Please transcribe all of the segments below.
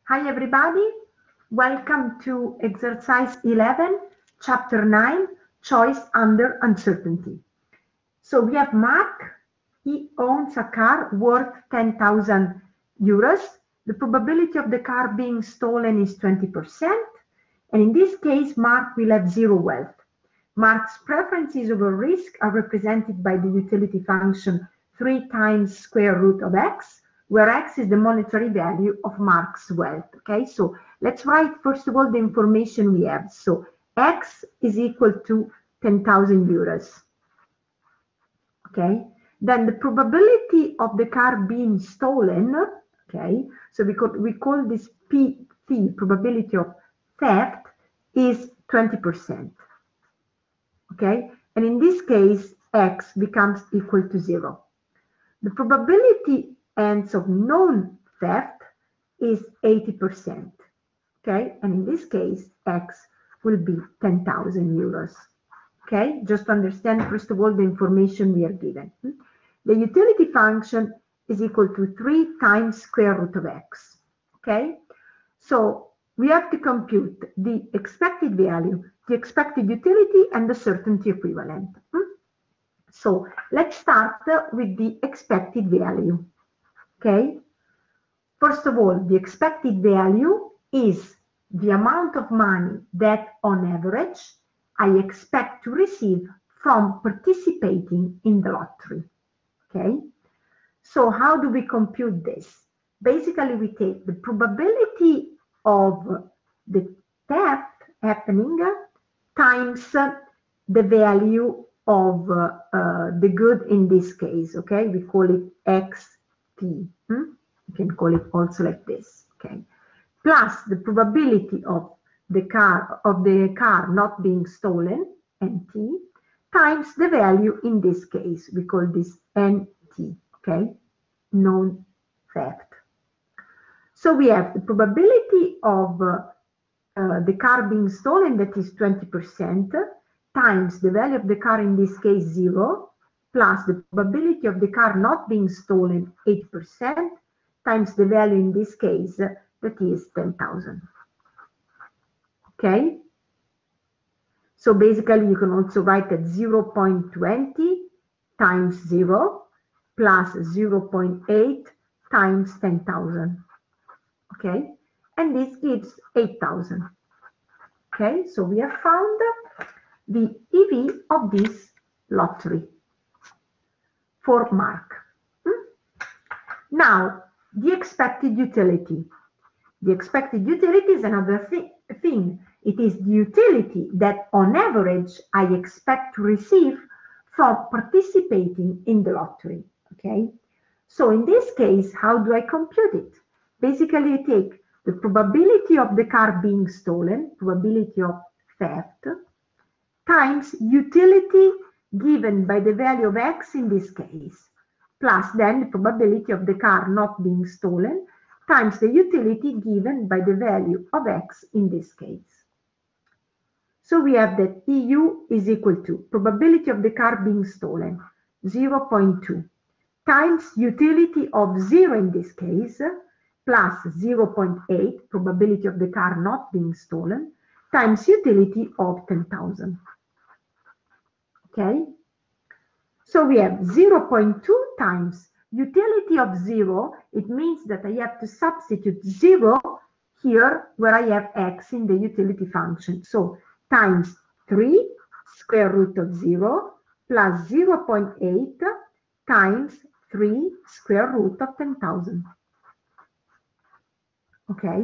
Hi everybody, welcome to exercise 11, chapter 9, choice under uncertainty. So we have Mark, he owns a car worth 10,000 euros. The probability of the car being stolen is 20%. And in this case, Mark will have zero wealth. Mark's preferences over risk are represented by the utility function 3 times square root of x, where x is the monetary value of Mark's wealth. Okay, so let's write first of all the information we have. So x is equal to 10,000 euros. Okay, then the probability of the car being stolen, okay, so we call this PT, probability of theft, is 20%. Okay, and in this case, x becomes equal to 0. The probability of known theft is 80%. Okay, and in this case, x will be 10,000 euros. Okay, just to understand first of all the information we are given. The utility function is equal to 3 times square root of x. Okay, so we have to compute the expected value, the expected utility, and the certainty equivalent. So let's start with the expected value. Okay, first of all, the expected value is the amount of money that on average I expect to receive from participating in the lottery. Okay, so how do we compute this? Basically, we take the probability of the theft happening times the value of the good in this case. Okay, we call it xt. You can call it also like this. Okay, plus the probability of the car not being stolen, nt, times the value in this case. We call this nt. Okay, known theft. So we have the probability of the car being stolen, that is 20%, times the value of the car in this case 0, plus the probability of the car not being stolen 8%, times the value in this case, that is 10,000. Okay, so basically you can also write that 0.20 times 0 plus 0.8 times 10,000. Okay, and this gives 8,000. Okay, so we have found the EV of this lottery for Mark. Now, the expected utility. The expected utility is another thing. It is the utility that on average I expect to receive from participating in the lottery. Okay, so in this case, how do I compute it? Basically, I take the probability of the car being stolen, probability of theft, times utility given by the value of x in this case, plus then the probability of the car not being stolen, times the utility given by the value of x in this case. So we have that EU is equal to probability of the car being stolen, 0.2, times utility of 0 in this case, plus 0.8, probability of the car not being stolen, times utility of 10,000. Okay, so we have 0.2 times utility of 0. It means that I have to substitute 0 here where I have x in the utility function. So times 3 square root of 0 plus 0.8 times 3 square root of 10,000. Okay,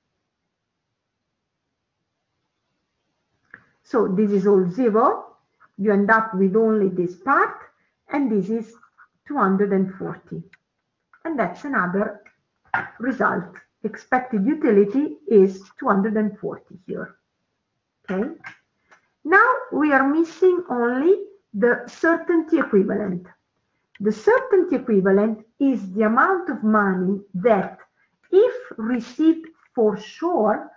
so this is all 0. You end up with only this part, and this is 240. And that's another result. Expected utility is 240 here. Okay, now we are missing only the certainty equivalent. The certainty equivalent is the amount of money that, if received for sure,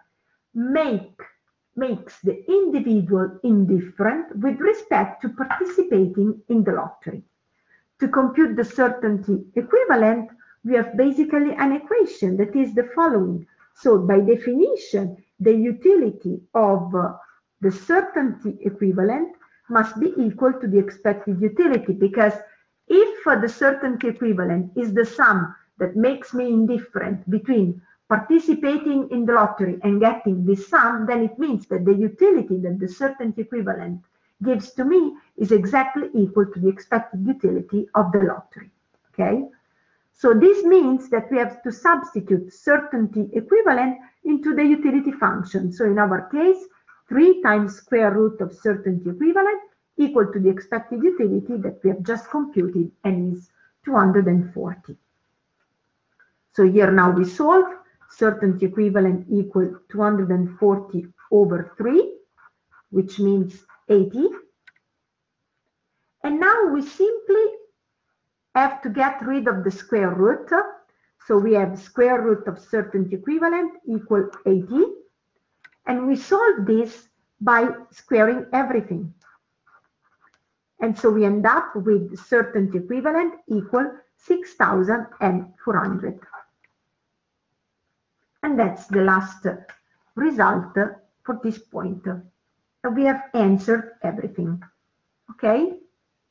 makes the individual indifferent with respect to participating in the lottery. To compute the certainty equivalent, we have basically an equation that is the following. So by definition, the utility of the certainty equivalent must be equal to the expected utility, because if the certainty equivalent is the sum that makes me indifferent between participating in the lottery and getting this sum, then it means that the utility that the certainty equivalent gives to me is exactly equal to the expected utility of the lottery. Okay? So this means that we have to substitute certainty equivalent into the utility function. So in our case, 3 times square root of certainty equivalent equal to the expected utility that we have just computed, and is 240. So here now we solve. Certainty equivalent equal 240 over 3, which means 80. And now we simply have to get rid of the square root. So we have square root of certainty equivalent equal 80. And we solve this by squaring everything. And so we end up with certainty equivalent equal 6,400. And that's the last result for this point. We have answered everything. Okay?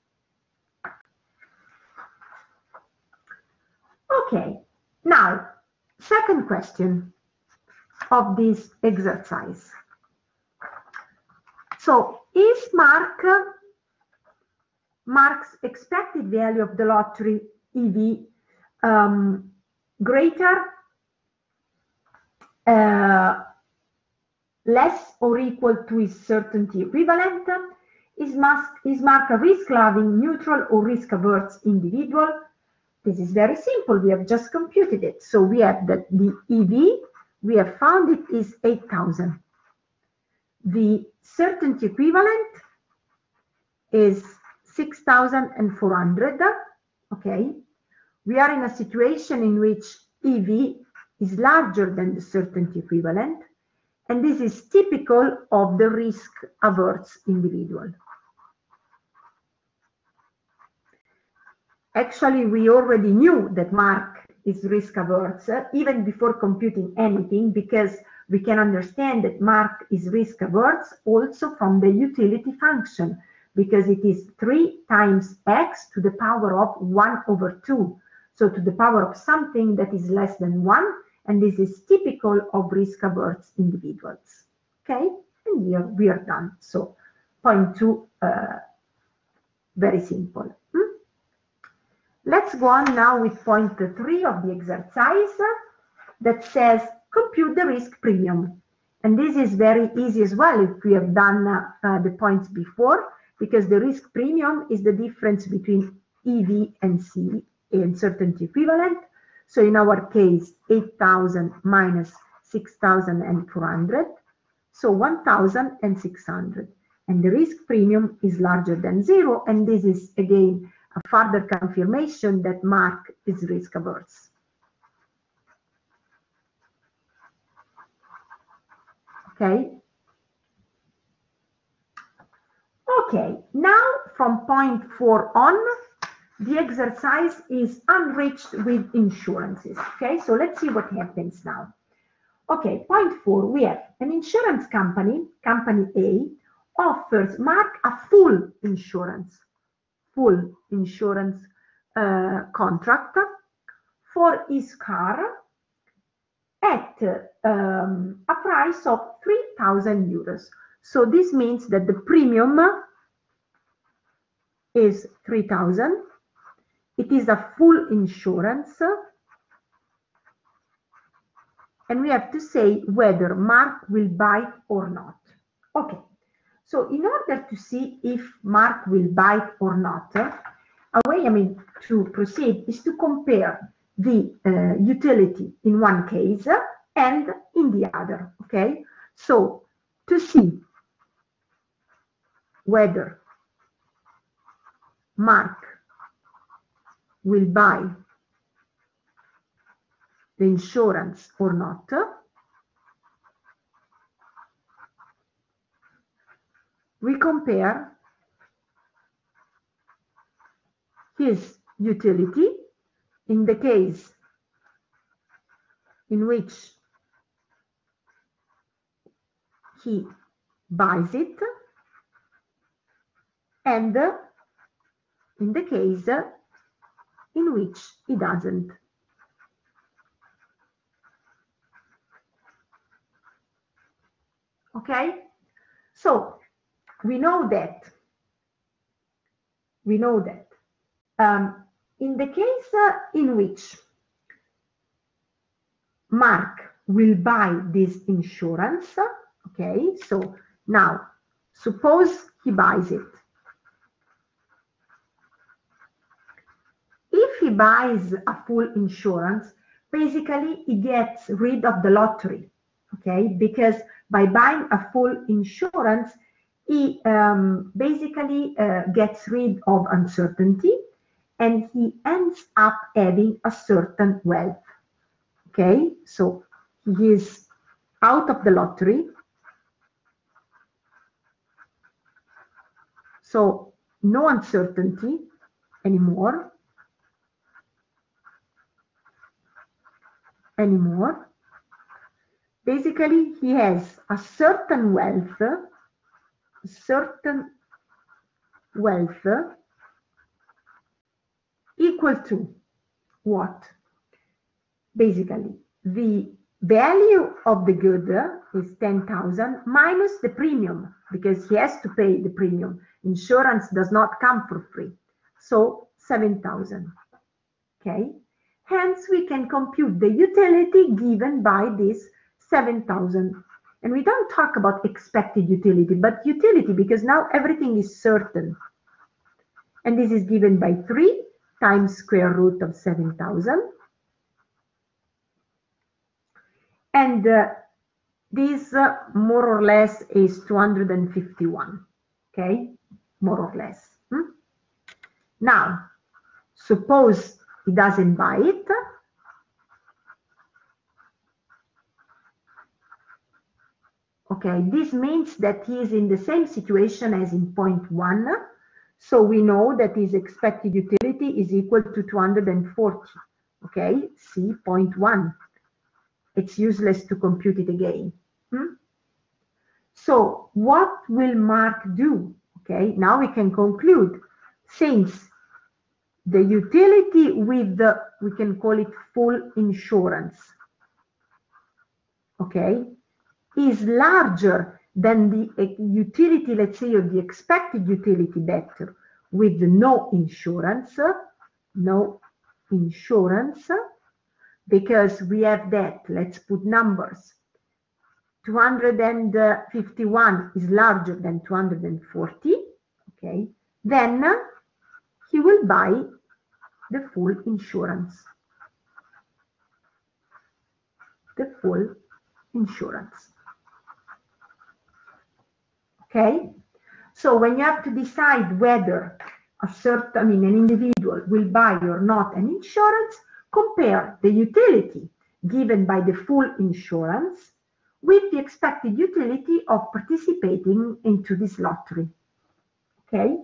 Okay, now, second question of this exercise. So, is Mark's expected value of the lottery EV greater, less or equal to his certainty equivalent? Is Mark a risk-loving, neutral, or risk-averse individual? This is very simple. We have just computed it. So we have that the EV, we have found it is 8,000. The certainty equivalent is 6,400. Okay. We are in a situation in which EV is larger than the certainty equivalent, and this is typical of the risk-averse individual. Actually, we already knew that Mark is risk-averse even before computing anything, because we can understand that Mark is risk-averse also from the utility function, because it is 3 times x to the power of 1 over 2. So to the power of something that is less than 1, and this is typical of risk-averse individuals. Okay, and here we are done. So point 2, very simple. Let's go on now with point 3 of the exercise that says compute the risk premium. And this is very easy as well if we have done the points before, because the risk premium is the difference between EV and C and certainty equivalent. So in our case, 8,000 minus 6,400, so 1,600. And the risk premium is larger than 0, and this is again a further confirmation that Mark is risk averse. Okay. Okay, now from point 4 on, the exercise is enriched with insurances. Okay, so let's see what happens now. Okay, point 4, we have an insurance company, company A, offers Mark a full insurance contract for his car at a price of 3,000 euros. So this means that the premium is 3,000. It is a full insurance. And we have to say whether Mark will buy it or not. Okay. So in order to see if Mark will buy it or not, a way, to proceed is to compare the utility in one case and in the other. Okay. So to see whether Mark will buy the insurance or not, we compare his utility in the case in which he buys it, and in the case in which he doesn't. Okay, so we know that in the case in which Mark will buy this insurance, okay, so now suppose he buys it. If he buys a full insurance, basically he gets rid of the lottery, okay, because by buying a full insurance, he basically gets rid of uncertainty, and he ends up having a certain wealth. Okay, so he is out of the lottery. So no uncertainty anymore. Basically, he has a certain wealth, equal to what? Basically, the value of the good is 10,000 minus the premium, because he has to pay the premium. Insurance does not come for free. So 7,000. Okay. Hence, we can compute the utility given by this 7,000. And we don't talk about expected utility, but utility, because now everything is certain. And this is given by 3 times square root of 7,000. And this more or less is 251, okay? More or less. Now, suppose he doesn't buy it. Okay, this means that he is in the same situation as in point 1. So we know that his expected utility is equal to 240. Okay, see point 1. It's useless to compute it again. So what will Mark do? Okay, now we can conclude, since the utility with the, we can call it full insurance, okay, is larger than the utility, let's say, or the expected utility better with no insurance, because we have that, let's put numbers, 251 is larger than 240, okay, then he will buy the full insurance. Okay, so when you have to decide whether an individual will buy or not an insurance, compare the utility given by the full insurance with the expected utility of participating into this lottery. Okay,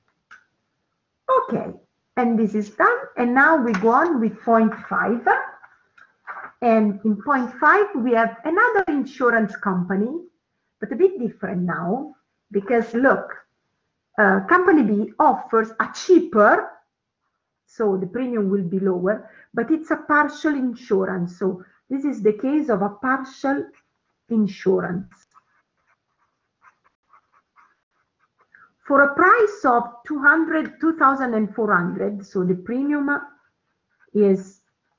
and this is done. And now we go on with point 5. And in point 5, we have another insurance company, but a bit different now, because look, company B offers a cheaper, so the premium will be lower, but it's a partial insurance. So this is the case of a partial insurance. For a price of 2,400, so the premium is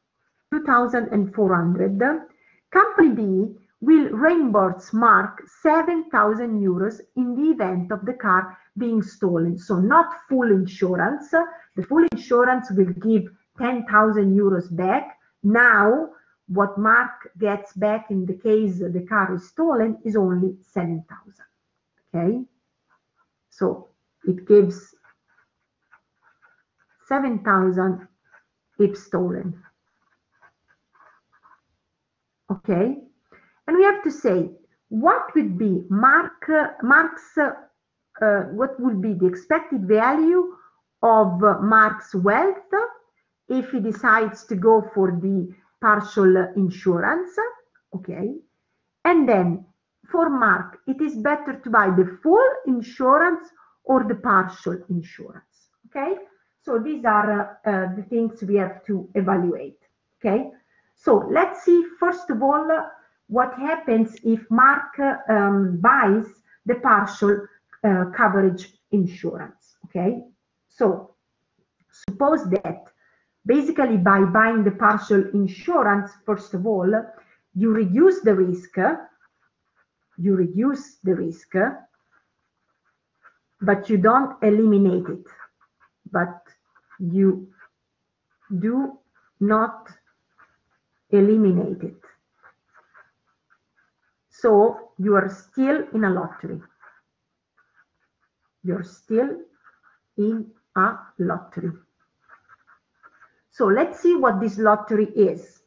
2,400, company B will reimburse Mark 7,000 euros in the event of the car being stolen. So not full insurance. The full insurance will give 10,000 euros back. Now, what Mark gets back in the case the car is stolen is only 7,000. Okay? So it gives 7,000 if stolen. Okay, and we have to say what would be what would be the expected value of Mark's wealth if he decides to go for the partial insurance. Okay, and then for Mark, it is better to buy the full insurance or the partial insurance. Okay, so these are the things we have to evaluate. Okay, so let's see first of all what happens if Mark buys the partial coverage insurance. Okay, so suppose that basically by buying the partial insurance, first of all, you reduce the risk, but you don't eliminate it, but you do not eliminate it. So you are still in a lottery. You're still in a lottery. So let's see what this lottery is.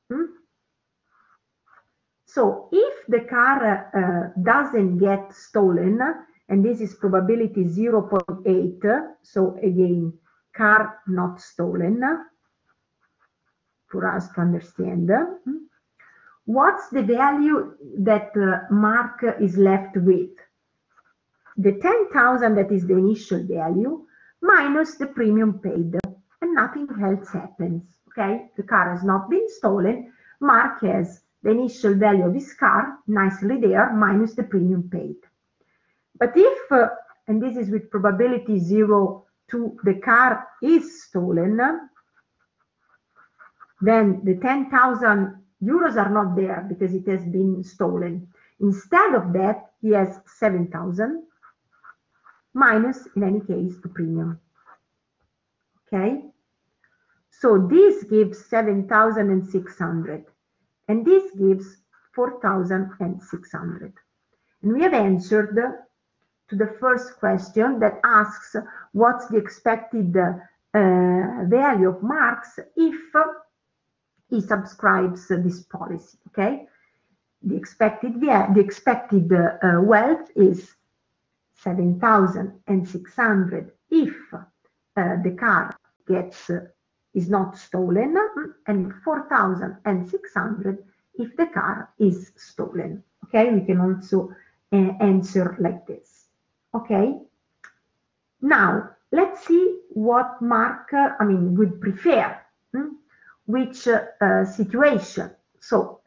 So if the car doesn't get stolen, and this is probability 0.8, so again, car not stolen, for us to understand. What's the value that Mark is left with? The 10,000 that is the initial value minus the premium paid, and nothing else happens. Okay, the car has not been stolen. Mark has the initial value of his car nicely there minus the premium paid. But if, and this is with probability 0 to the car is stolen, then the 10,000 euros are not there because it has been stolen. Instead of that, he has 7,000 minus, in any case, the premium. Okay, so this gives 7,600 and this gives 4,600. And we have answered to the first question that asks what's the expected value of Mark's if he subscribes this policy. Okay, the expected wealth is 7,600 if the car is not stolen, and 4,600 if the car is stolen. Okay, we can also answer like this. Okay, now let's see what Mark would prefer, which situation. So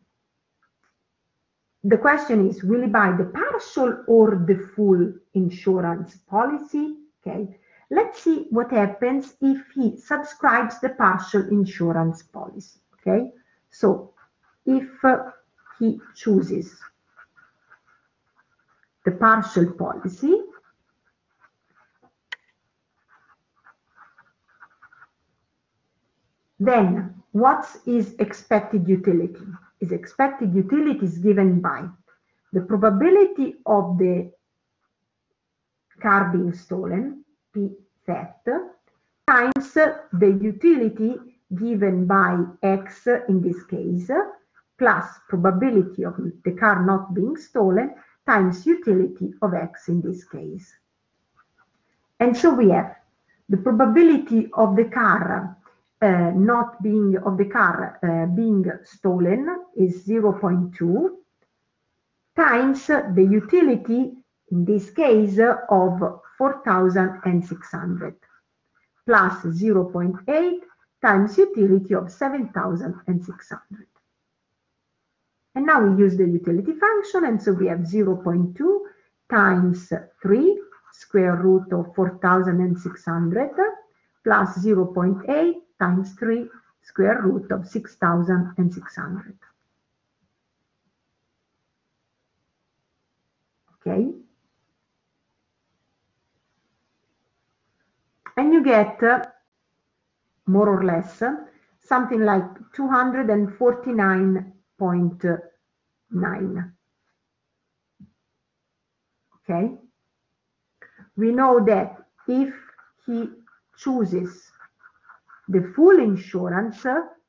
the question is, will he buy the partial or the full insurance policy? Okay, let's see what happens if he subscribes the partial insurance policy. Okay, so if he chooses the partial policy, then what's his expected utility? His expected utility is given by the probability of the car being stolen, P theft, times the utility given by X in this case, plus probability of the car not being stolen times utility of X in this case. And so we have the probability of the car being stolen is 0.2 times the utility in this case of 4,600 plus 0.8 times utility of 7,600. And now we use the utility function, and so we have 0.2 times 3 square root of 4,600 plus 0.8 times 3 square root of 6,600. Okay. And you get more or less something like 249.9. Okay. We know that if he chooses the full insurance,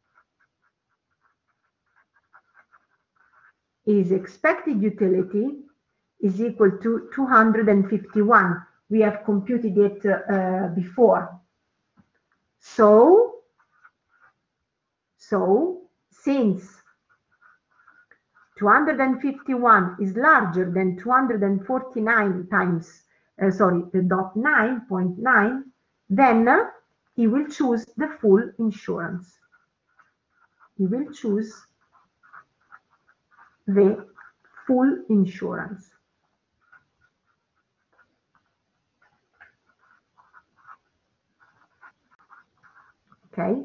his expected utility is equal to 251. We have computed it before. So since 251 is larger than 249 times, dot 9.9, then he will choose the full insurance. He will choose the full insurance. Okay.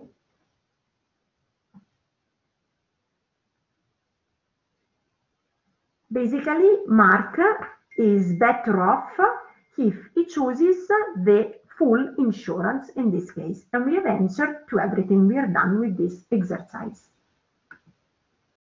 Basically, Mark is better off if he chooses the full insurance in this case. And we have answered to everything. We are done with this exercise.